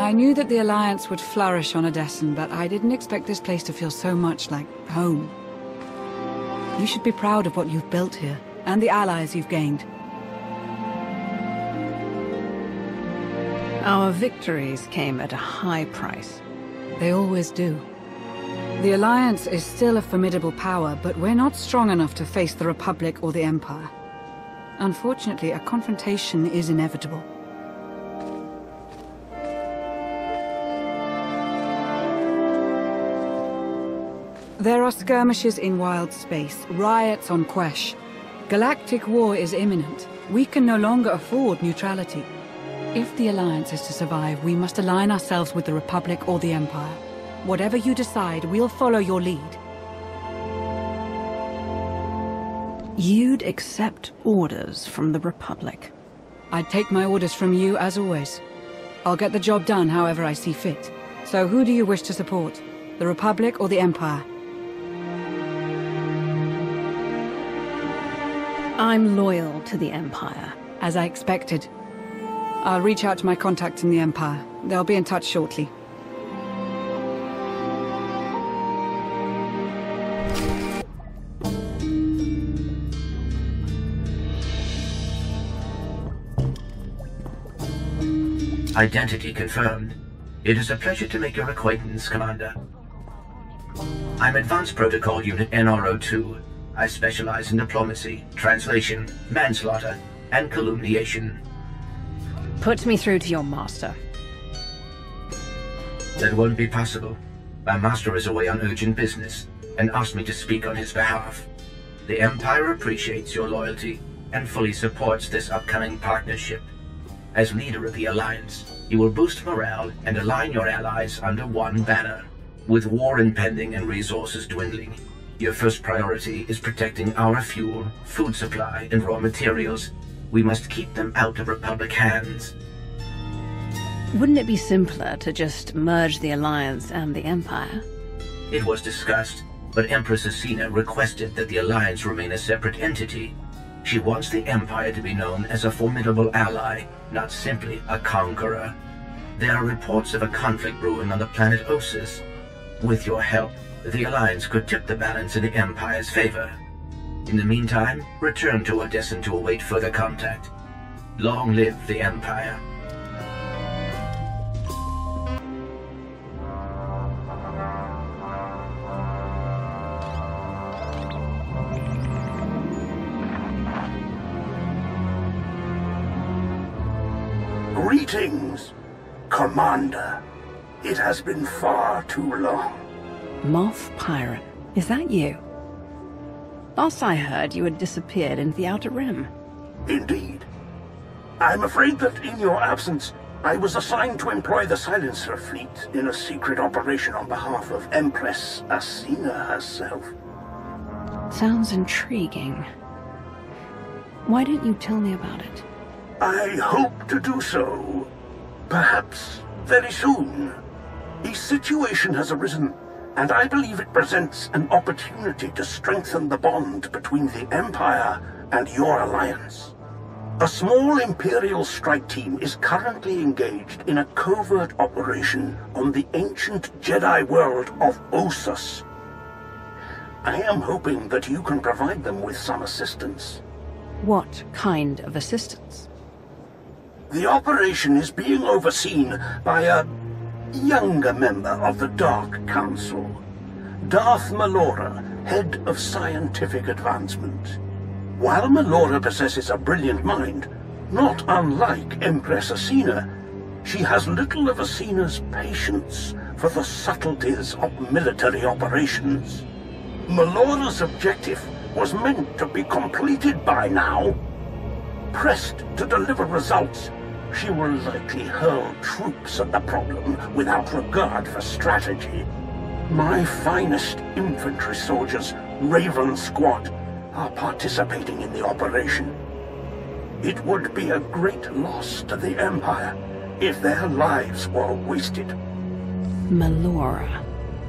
I knew that the Alliance would flourish on Odessen, but I didn't expect this place to feel so much like home. You should be proud of what you've built here, and the allies you've gained. Our victories came at a high price. They always do. The Alliance is still a formidable power, but we're not strong enough to face the Republic or the Empire. Unfortunately, a confrontation is inevitable. There are skirmishes in wild space, riots on Quesh. Galactic war is imminent. We can no longer afford neutrality. If the Alliance is to survive, we must align ourselves with the Republic or the Empire. Whatever you decide, we'll follow your lead. You'd accept orders from the Republic? I'd take my orders from you, as always. I'll get the job done however I see fit. So who do you wish to support? The Republic or the Empire? I'm loyal to the Empire. As I expected. I'll reach out to my contacts in the Empire. They'll be in touch shortly. Identity confirmed. It is a pleasure to make your acquaintance, Commander. I'm Advanced Protocol Unit NRO-2. I specialize in diplomacy, translation, manslaughter, and calumniation. Put me through to your master. That won't be possible. My master is away on urgent business, and asked me to speak on his behalf. The Empire appreciates your loyalty, and fully supports this upcoming partnership. As leader of the Alliance, you will boost morale and align your allies under one banner. With war impending and resources dwindling, your first priority is protecting our fuel, food supply, and raw materials. We must keep them out of Republic hands. Wouldn't it be simpler to just merge the Alliance and the Empire? It was discussed, but Empress Acina requested that the Alliance remain a separate entity. She wants the Empire to be known as a formidable ally, not simply a conqueror. There are reports of a conflict brewing on the planet Ossus. With your help, the Alliance could tip the balance in the Empire's favor. In the meantime, return to Odessen to await further contact. Long live the Empire. Greetings, Commander. It has been far too long. Moff Pyron, is that you? Last I heard, you had disappeared into the Outer Rim. Indeed. I'm afraid that in your absence, I was assigned to employ the Silencer fleet in a secret operation on behalf of Empress Acina herself. Sounds intriguing. Why didn't you tell me about it? I hope to do so. Perhaps very soon. A situation has arisen, and I believe it presents an opportunity to strengthen the bond between the Empire and your Alliance. A small Imperial strike team is currently engaged in a covert operation on the ancient Jedi world of Ossus. I am hoping that you can provide them with some assistance. What kind of assistance? The operation is being overseen by a younger member of the Dark Council, Darth Melora, head of scientific advancement. While Melora possesses a brilliant mind, not unlike Empress Acina, she has little of Acina's patience for the subtleties of military operations. Melora's objective was meant to be completed by now. Pressed to deliver results, she will likely hurl troops at the problem without regard for strategy. My finest infantry soldiers, Raven Squad, are participating in the operation. It would be a great loss to the Empire if their lives were wasted. Melora.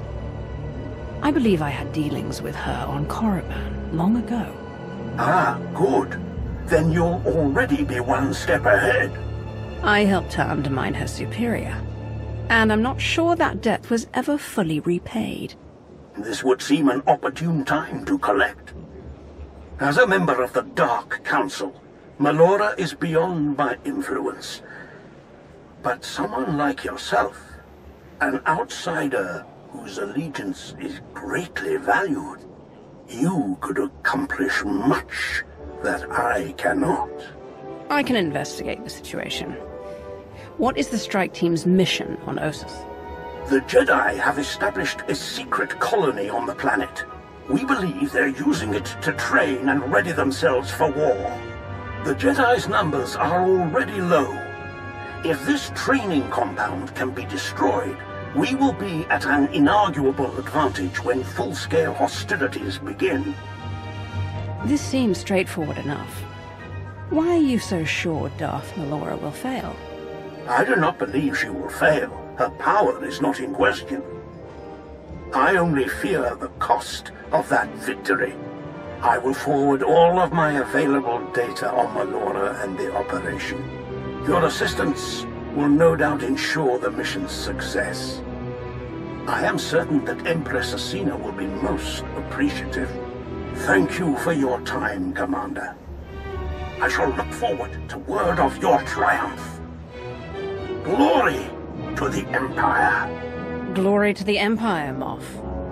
I believe I had dealings with her on Korriban long ago. Ah, good. Then you'll already be one step ahead. I helped her undermine her superior. And I'm not sure that debt was ever fully repaid. This would seem an opportune time to collect. As a member of the Dark Council, Melora is beyond my influence. But someone like yourself, an outsider whose allegiance is greatly valued, you could accomplish much that I cannot. I can investigate the situation. What is the strike team's mission on Ossus? The Jedi have established a secret colony on the planet. We believe they're using it to train and ready themselves for war. The Jedi's numbers are already low. If this training compound can be destroyed, we will be at an inarguable advantage when full-scale hostilities begin. This seems straightforward enough. Why are you so sure Darth Melora will fail? I do not believe she will fail. Her power is not in question. I only fear the cost of that victory. I will forward all of my available data on Melora and the operation. Your assistance will no doubt ensure the mission's success. I am certain that Empress Acina will be most appreciative. Thank you for your time, Commander. I shall look forward to word of your triumph. Glory to the Empire. Glory to the Empire, Moff.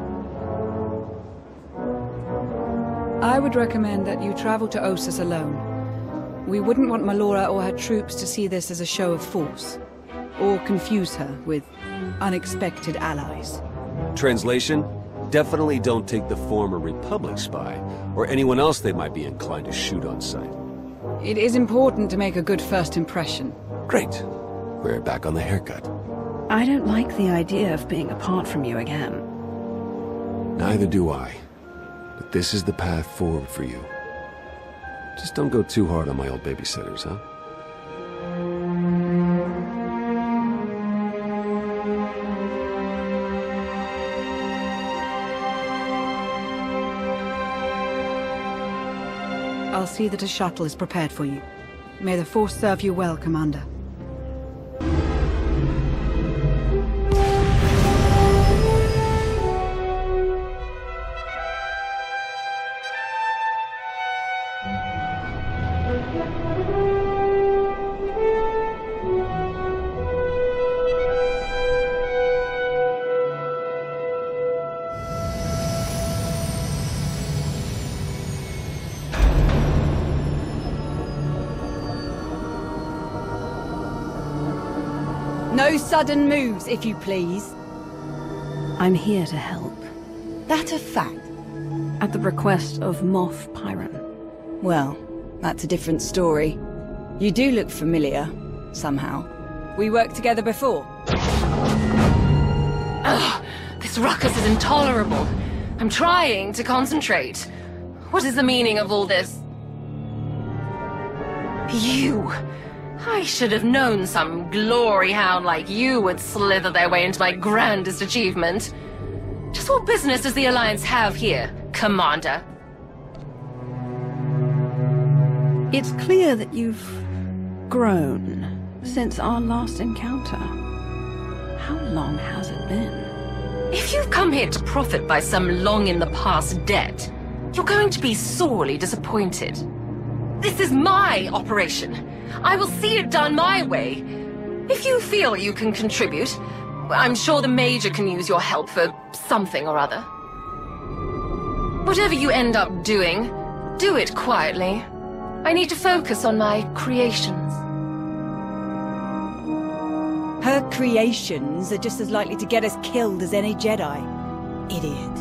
I would recommend that you travel to Ossus alone. We wouldn't want Melora or her troops to see this as a show of force, or confuse her with unexpected allies. Translation? Definitely don't take the former Republic spy, or anyone else they might be inclined to shoot on sight. It is important to make a good first impression. Great. We're back on the haircut. I don't like the idea of being apart from you again. Neither do I. But this is the path forward for you. Just don't go too hard on my old babysitters, huh? I'll see that a shuttle is prepared for you. May the Force serve you well, Commander. No sudden moves, if you please. I'm here to help. That a fact? At the request of Moff Pyron. Well, that's a different story. You do look familiar, somehow. We worked together before. Ugh, this ruckus is intolerable. I'm trying to concentrate. What is the meaning of all this? You! I should have known some glory hound like you would slither their way into my grandest achievement. Just what business does the Alliance have here, Commander? It's clear that you've grown since our last encounter. How long has it been? If you've come here to profit by some long-in-the-past debt, you're going to be sorely disappointed. This is my operation. I will see it done my way. If you feel you can contribute, I'm sure the Major can use your help for something or other. Whatever you end up doing, do it quietly. I need to focus on my creations. Her creations are just as likely to get us killed as any Jedi. Idiot.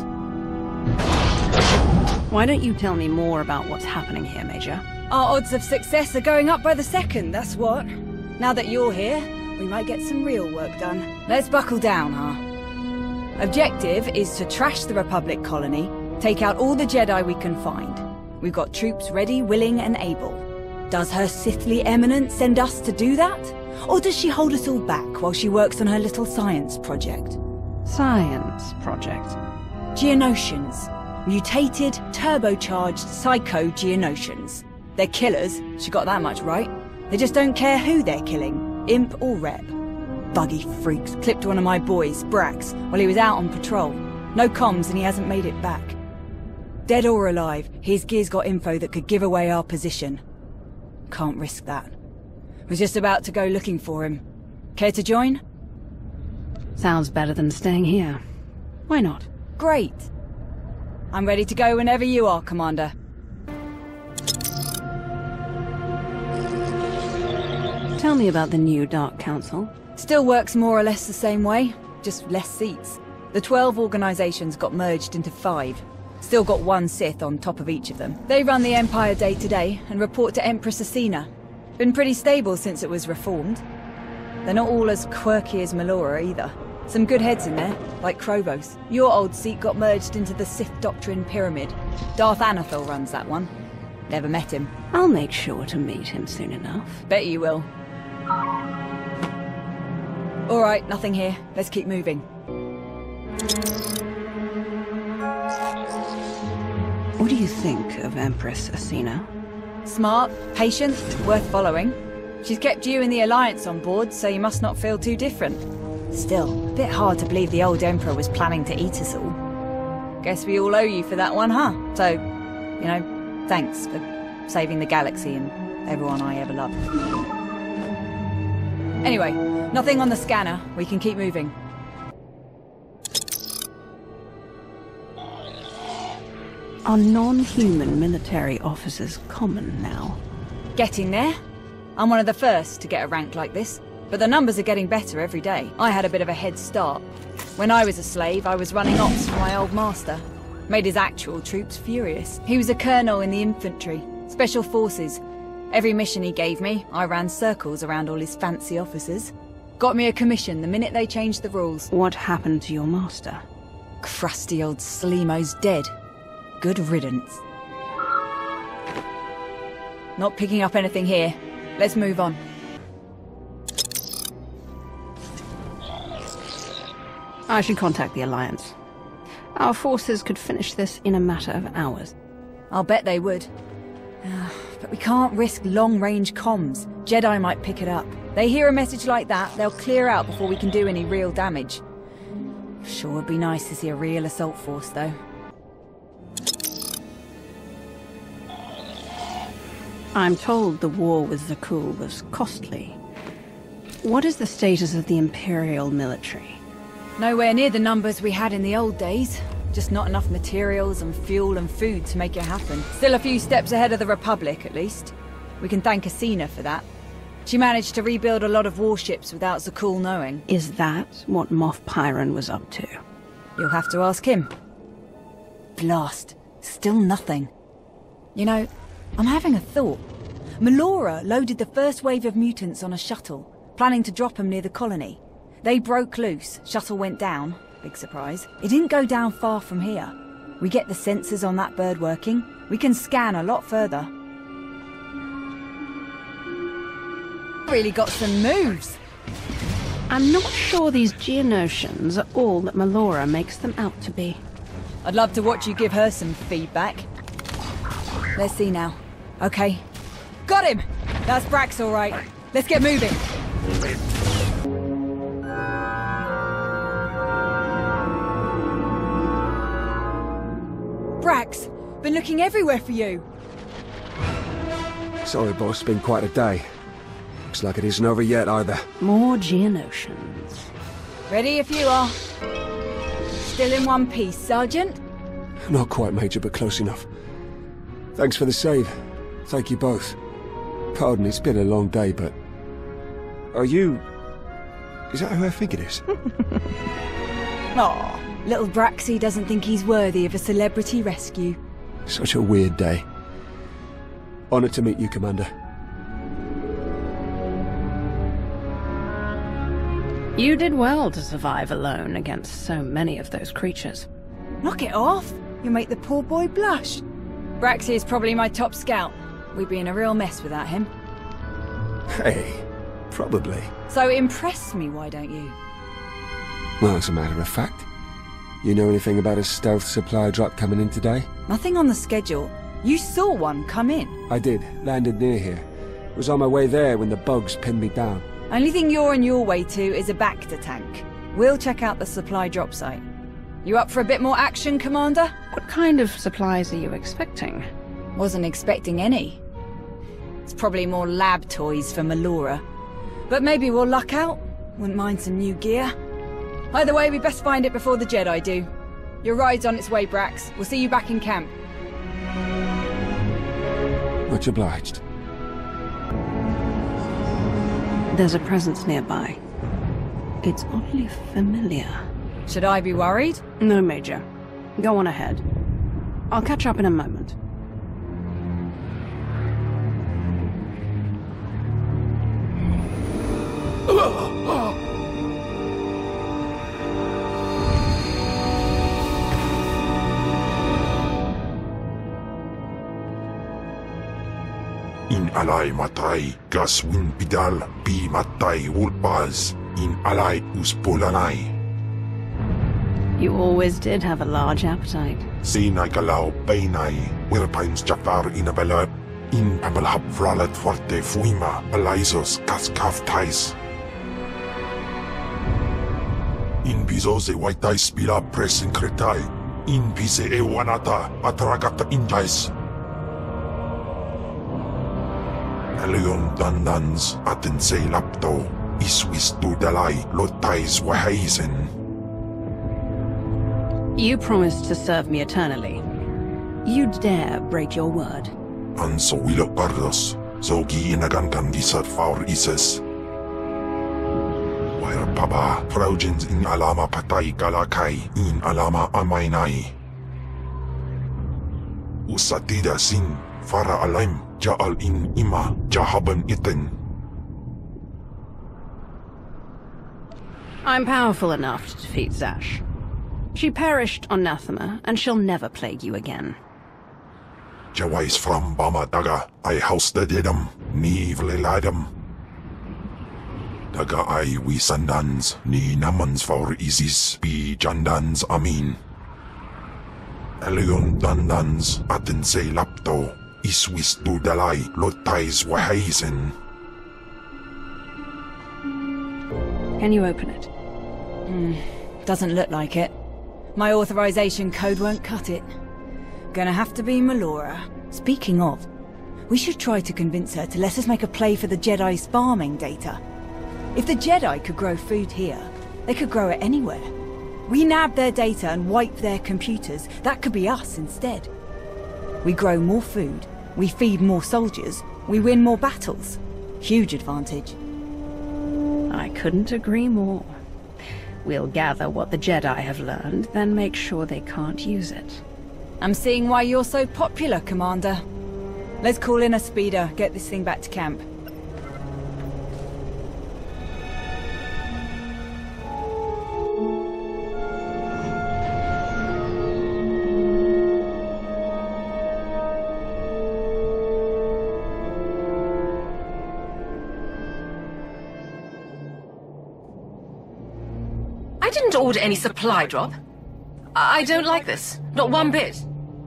Why don't you tell me more about what's happening here, Major? Our odds of success are going up by the second, that's what. Now that you're here, we might get some real work done. Let's buckle down, huh? Objective is to trash the Republic colony, take out all the Jedi we can find. We've got troops ready, willing, and able. Does Her Sithly Eminence send us to do that? Or does she hold us all back while she works on her little science project? Science project? Geonosians. Mutated, turbocharged psycho-Geonosians. They're killers, she got that much right. They just don't care who they're killing, imp or rep. Buggy freaks clipped one of my boys, Brax, while he was out on patrol. No comms and he hasn't made it back. Dead or alive, his gear's got info that could give away our position. Can't risk that. Was just about to go looking for him. Care to join? Sounds better than staying here. Why not? Great. I'm ready to go whenever you are, Commander. Tell me about the new Dark Council. Still works more or less the same way, just less seats. The 12 organizations got merged into 5. Still got 1 Sith on top of each of them. They run the Empire day to day and report to Empress Acina. Been pretty stable since it was reformed. They're not all as quirky as Melora either. Some good heads in there, like Krovos. Your old seat got merged into the Sith Doctrine Pyramid. Darth Anathel runs that one. Never met him. I'll make sure to meet him soon enough. Bet you will. Alright, nothing here. Let's keep moving. What do you think of Empress Acina? Smart, patient, worth following. She's kept you and the Alliance on board, so you must not feel too different. Still, a bit hard to believe the old Emperor was planning to eat us all. Guess we all owe you for that one, huh? So, you know, thanks for saving the galaxy and everyone I ever loved. Anyway, nothing on the scanner. We can keep moving. Are non-human military officers common now? Getting there. I'm one of the first to get a rank like this, but the numbers are getting better every day. I had a bit of a head start. When I was a slave, I was running ops for my old master. Made his actual troops furious. He was a colonel in the infantry, special forces. Every mission he gave me, I ran circles around all his fancy officers. Got me a commission the minute they changed the rules. What happened to your master? Crusty old Sleemo's dead. Good riddance. Not picking up anything here. Let's move on. I should contact the Alliance. Our forces could finish this in a matter of hours. I'll bet they would. But we can't risk long-range comms. Jedi might pick it up. They hear a message like that, they'll clear out before we can do any real damage. Sure would be nice to see a real assault force, though. I'm told the war with Zakuul was costly. What is the status of the Imperial military? Nowhere near the numbers we had in the old days. Just not enough materials and fuel and food to make it happen. Still a few steps ahead of the Republic, at least. We can thank Acina for that. She managed to rebuild a lot of warships without Zakuul knowing. Is that what Moff Pyron was up to? You'll have to ask him. Blast. Still nothing. You know, I'm having a thought. Melora loaded the first wave of mutants on a shuttle, planning to drop them near the colony. They broke loose, shuttle went down. Big surprise. It didn't go down far from here. We get the sensors on that bird working, we can scan a lot further. Really got some moves. I'm not sure these Geonosians are all that Melora makes them out to be. I'd love to watch you give her some feedback. Let's see now. Okay. Got him! That's Brax all right. Let's get moving. Brax, been looking everywhere for you. Sorry, boss, been quite a day. Looks like it isn't over yet either. More Geonosians. Ready if you are. Still in one piece, Sergeant? Not quite, Major, but close enough. Thanks for the save. Thank you both. Pardon, it's been a long day, but... Are you... Is that who I think it is? Aw, little Braxy doesn't think he's worthy of a celebrity rescue. Such a weird day. Honored to meet you, Commander. You did well to survive alone against so many of those creatures. Knock it off! You'll make the poor boy blush. Braxy is probably my top scout. We'd be in a real mess without him. Hey, probably. So impress me, why don't you? Well, as a matter of fact, you know anything about a stealth supply drop coming in today? Nothing on the schedule. You saw one come in. I did. Landed near here. Was on my way there when the bugs pinned me down. Only thing you're on your way to is a Bacta tank. We'll check out the supply drop site. You up for a bit more action, Commander? What kind of supplies are you expecting? Wasn't expecting any. It's probably more lab toys for Melora. But maybe we'll luck out. Wouldn't mind some new gear. Either way, we best find it before the Jedi do. Your ride's on its way, Brax. We'll see you back in camp. Much obliged. There's a presence nearby. It's oddly familiar. Should I be worried? No, Major. Go on ahead. I'll catch up in a moment. In alay matay, gas win pidal, pi matay wulpaz, in alay uspulanay. You always did have a large appetite. Sinay kalaw painay, wirpines Jafar inabelab, in amalhab fralat forte fuima, alaisos kaskaf tais. In bizose white spila pressing kretai, in pise ewanata, atragata injais. Leon dandans atin say lapto, iswis tu dalay, lotais wahaisen. You promised to serve me eternally. You'd dare break your word. Anso wilok pardos, zogi inagankan disat faur ises. Waira papa, fraujins in alama patay galakay, in alama amaynay. Usatida sin, fara alaim, ja'al in ima, jahaban iten. I'm powerful enough to defeat Zash. She perished on Nathema, and she'll never plague you again. Jawais from Bama Daga, I house the dedam, ni vleladam. Daga I we sandans, ni namans for isis, bi jandans amin. Elion dandans, atin say lapto, iswis tu dalay, lotais wahaisen. Can you open it? Doesn't look like it. My authorization code won't cut it. Gonna have to be Melora. Speaking of, we should try to convince her to let us make a play for the Jedi's farming data. If the Jedi could grow food here, they could grow it anywhere. We nab their data and wipe their computers. That could be us instead. We grow more food, we feed more soldiers, we win more battles. Huge advantage. I couldn't agree more. We'll gather what the Jedi have learned, then make sure they can't use it. I'm seeing why you're so popular, Commander. Let's call in a speeder, get this thing back to camp. I didn't order any supply drop. I don't like this. Not one bit.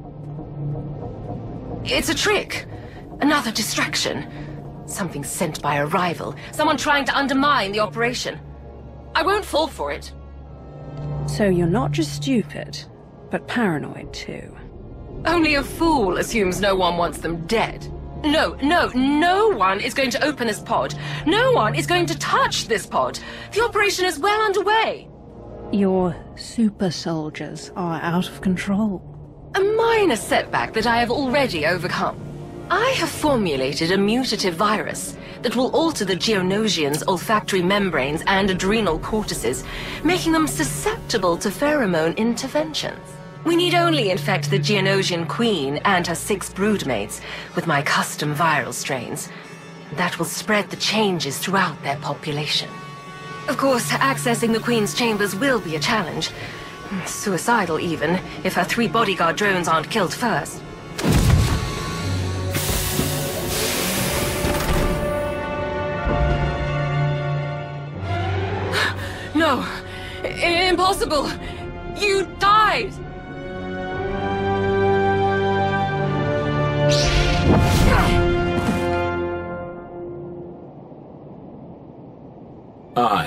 It's a trick. Another distraction. Something sent by a rival. Someone trying to undermine the operation. I won't fall for it. So you're not just stupid, but paranoid too. Only a fool assumes no one wants them dead. No one is going to open this pod. No one is going to touch this pod. The operation is well underway. Your super soldiers are out of control. A minor setback that I have already overcome. I have formulated a mutative virus that will alter the Geonosians' olfactory membranes and adrenal cortices, making them susceptible to pheromone interventions. We need only infect the Geonosian queen and her 6 broodmates with my custom viral strains. That will spread the changes throughout their population. Of course, accessing the Queen's chambers will be a challenge. Suicidal, even, if her 3 bodyguard drones aren't killed first. No! Impossible! You died!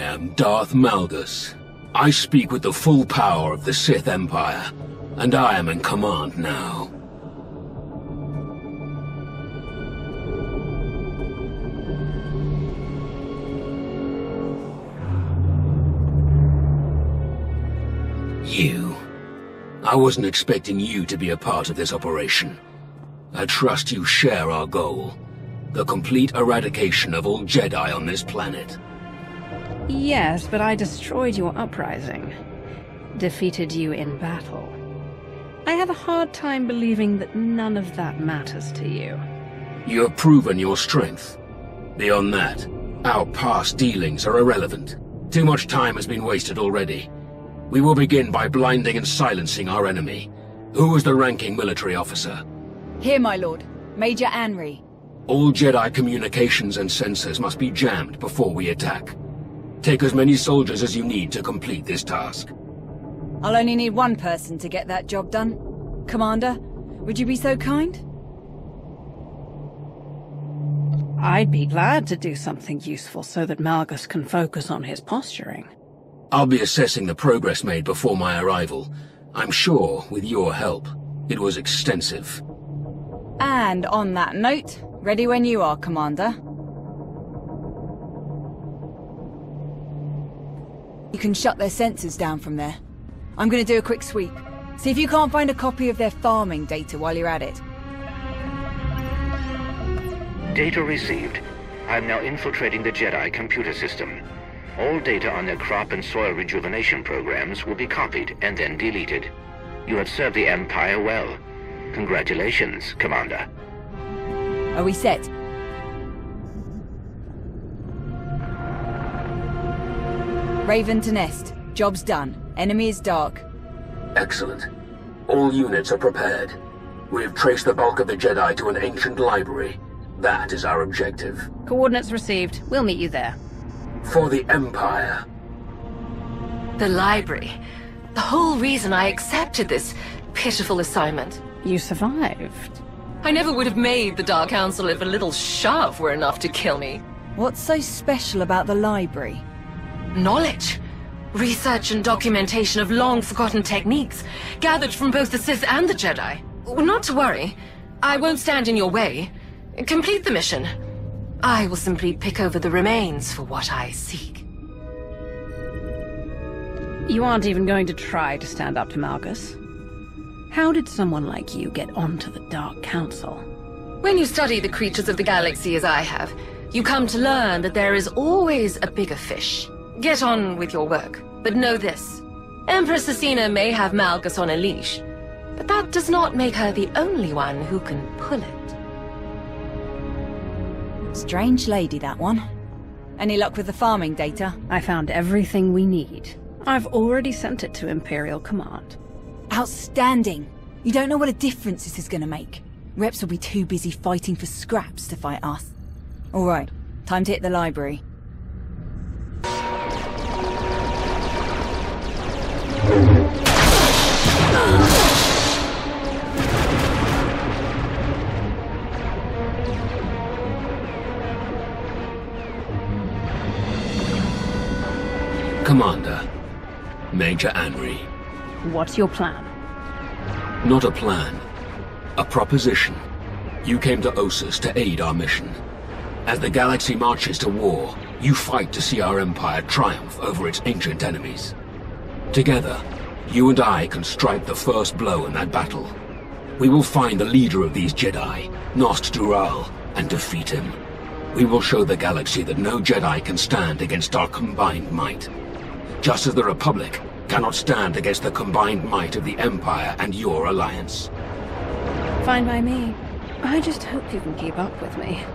am Darth Malgus. I speak with the full power of the Sith Empire, and I am in command now. You. I wasn't expecting you to be a part of this operation. I trust you share our goal. The complete eradication of all Jedi on this planet. Yes, but I destroyed your uprising. Defeated you in battle. I have a hard time believing that none of that matters to you. You have proven your strength. Beyond that, our past dealings are irrelevant. Too much time has been wasted already. We will begin by blinding and silencing our enemy. Who is the ranking military officer? Here, my lord. Major Anri. All Jedi communications and sensors must be jammed before we attack. Take as many soldiers as you need to complete this task. I'll only need one person to get that job done. Commander, would you be so kind? I'd be glad to do something useful so that Malgus can focus on his posturing. I'll be assessing the progress made before my arrival. I'm sure, with your help, it was extensive. And on that note, ready when you are, Commander. You can shut their sensors down from there. I'm going to do a quick sweep. See if you can't find a copy of their farming data while you're at it. Data received. I'm now infiltrating the Jedi computer system. All data on their crop and soil rejuvenation programs will be copied and then deleted. You have served the Empire well. Congratulations, Commander. Are we set? Raven to Nest. Job's done. Enemy is dark. Excellent. All units are prepared. We have traced the bulk of the Jedi to an ancient library. That is our objective. Coordinates received. We'll meet you there. For the Empire. The library. The whole reason I accepted this pitiful assignment. You survived. I never would have made the Dark Council if a little shove were enough to kill me. What's so special about the library? Knowledge. Research and documentation of long-forgotten techniques, gathered from both the Sith and the Jedi. Not to worry. I won't stand in your way. Complete the mission. I will simply pick over the remains for what I seek. You aren't even going to try to stand up to Malgus. How did someone like you get onto the Dark Council? When you study the creatures of the galaxy as I have, you come to learn that there is always a bigger fish. Get on with your work, but know this. Empress Acina may have Malgus on a leash, but that does not make her the only one who can pull it. Strange lady, that one. Any luck with the farming data? I found everything we need. I've already sent it to Imperial Command. Outstanding! You don't know what a difference this is going to make. Reps will be too busy fighting for scraps to fight us. Alright, time to hit the library. Commander, Major Anri. What's your plan? Not a plan. A proposition. You came to Ossus to aid our mission. As the galaxy marches to war, you fight to see our empire triumph over its ancient enemies. Together, you and I can strike the first blow in that battle. We will find the leader of these Jedi, Nost Dural, and defeat him. We will show the galaxy that no Jedi can stand against our combined might. Just as the Republic cannot stand against the combined might of the Empire and your alliance. Fine by me. I just hope you can keep up with me.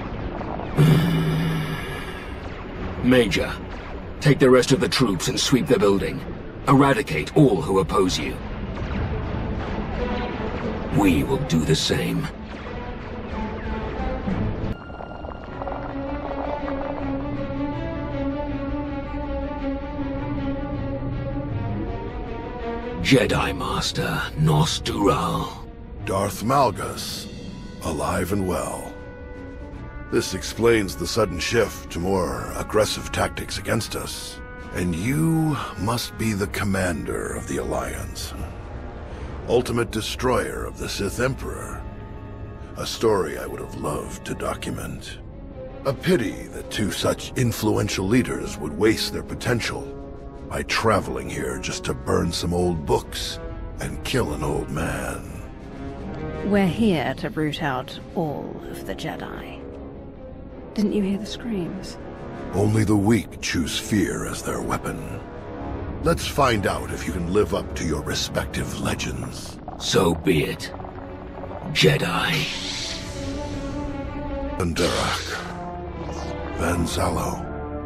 Major, take the rest of the troops and sweep the building. Eradicate all who oppose you. We will do the same. Jedi Master Nost Dural. Darth Malgus, alive and well. This explains the sudden shift to more aggressive tactics against us. And you must be the commander of the Alliance. Ultimate destroyer of the Sith Emperor. A story I would have loved to document. A pity that two such influential leaders would waste their potential by traveling here just to burn some old books and kill an old man. We're here to root out all of the Jedi. Didn't you hear the screams? Only the weak choose fear as their weapon. Let's find out if you can live up to your respective legends. So be it. Jedi. Underak. Van Zalo.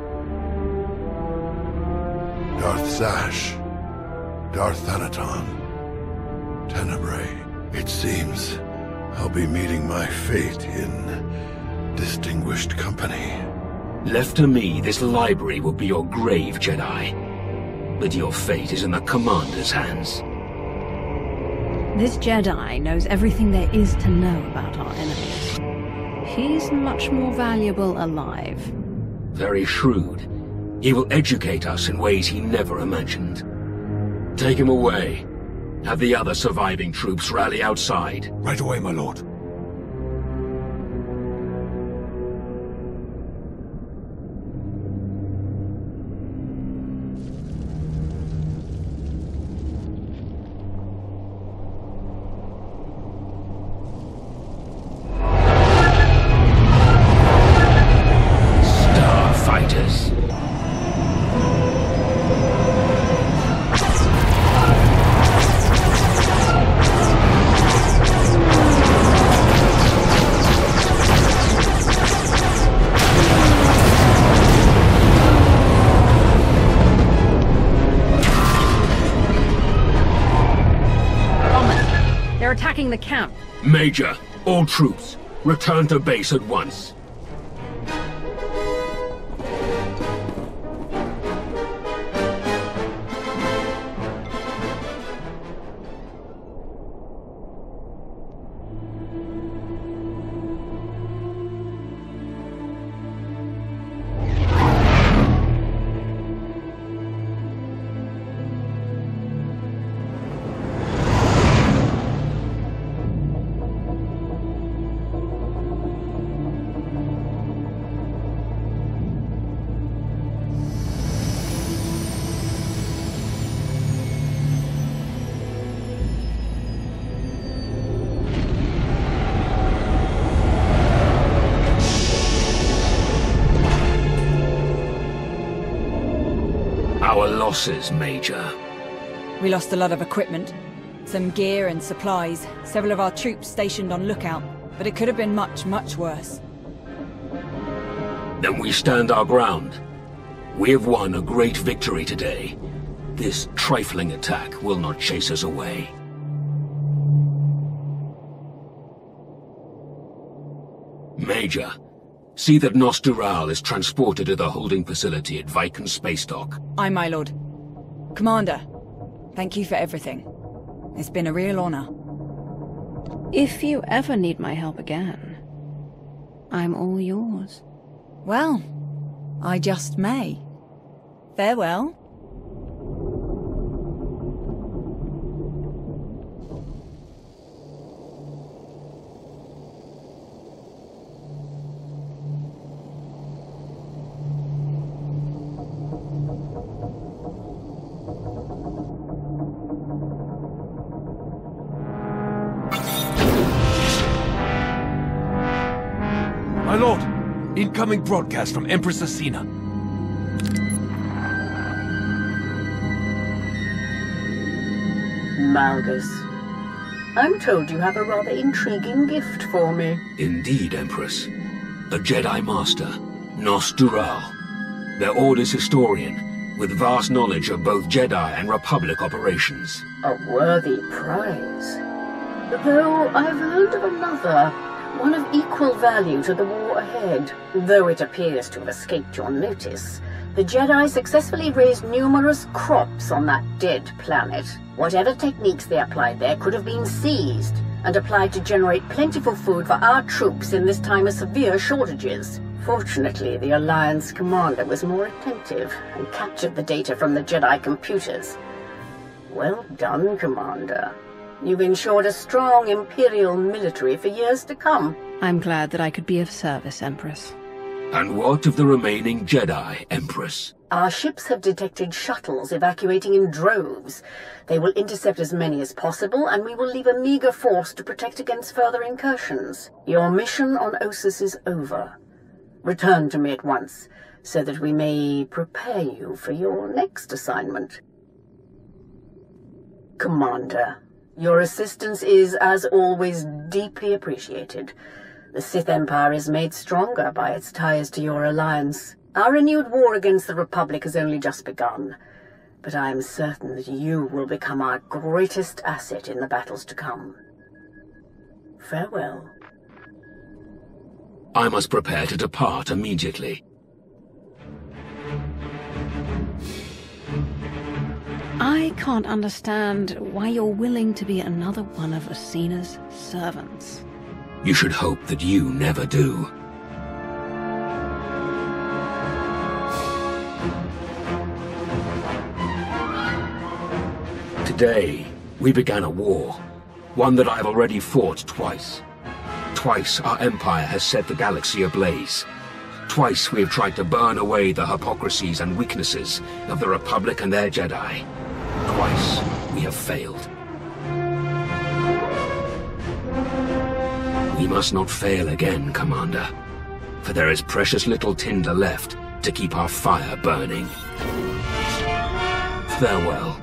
Darth Zash. Darth Thanaton. Tenebrae. It seems I'll be meeting my fate in distinguished company. Left to me, this library will be your grave, Jedi. But your fate is in the Commander's hands. This Jedi knows everything there is to know about our enemies. He's much more valuable alive. Very shrewd. He will educate us in ways he never imagined. Take him away. Have the other surviving troops rally outside. Right away, my lord. Attacking the camp. Major, all troops, return to base at once. Our losses, Major. We lost a lot of equipment, some gear and supplies, several of our troops stationed on lookout, but it could have been much, much worse. Then we stand our ground. We have won a great victory today. This trifling attack will not chase us away. Major, see that Nos Dural is transported to the holding facility at Viken Space Dock. Aye, my lord. Commander, thank you for everything. It's been a real honor. If you ever need my help again, I'm all yours. Well, I just may. Farewell. My lord, incoming broadcast from Empress Acina. Malgus, I'm told you have a rather intriguing gift for me. Indeed, Empress. A Jedi Master, Nos Dural. Their Order's historian, with vast knowledge of both Jedi and Republic operations. A worthy prize. Though I've heard of another, one of equal value to the war ahead. Though it appears to have escaped your notice, the Jedi successfully raised numerous crops on that dead planet. Whatever techniques they applied there could have been seized. and applied to generate plentiful food for our troops in this time of severe shortages. Fortunately, the Alliance commander was more attentive and captured the data from the Jedi computers. Well done, Commander. You've ensured a strong Imperial military for years to come. I'm glad that I could be of service, Empress. And what of the remaining Jedi, Empress? Our ships have detected shuttles evacuating in droves. They will intercept as many as possible, and we will leave a meager force to protect against further incursions. Your mission on Ossus is over. Return to me at once, so that we may prepare you for your next assignment. Commander, your assistance is, as always, deeply appreciated. The Sith Empire is made stronger by its ties to your alliance. Our renewed war against the Republic has only just begun, but I am certain that you will become our greatest asset in the battles to come. Farewell. I must prepare to depart immediately. I can't understand why you're willing to be another one of Asina's servants. You should hope that you never do. Today, we began a war, one that I've already fought twice. Twice our Empire has set the galaxy ablaze. Twice we have tried to burn away the hypocrisies and weaknesses of the Republic and their Jedi. Twice we have failed. We must not fail again, Commander, for there is precious little tinder left to keep our fire burning. Farewell.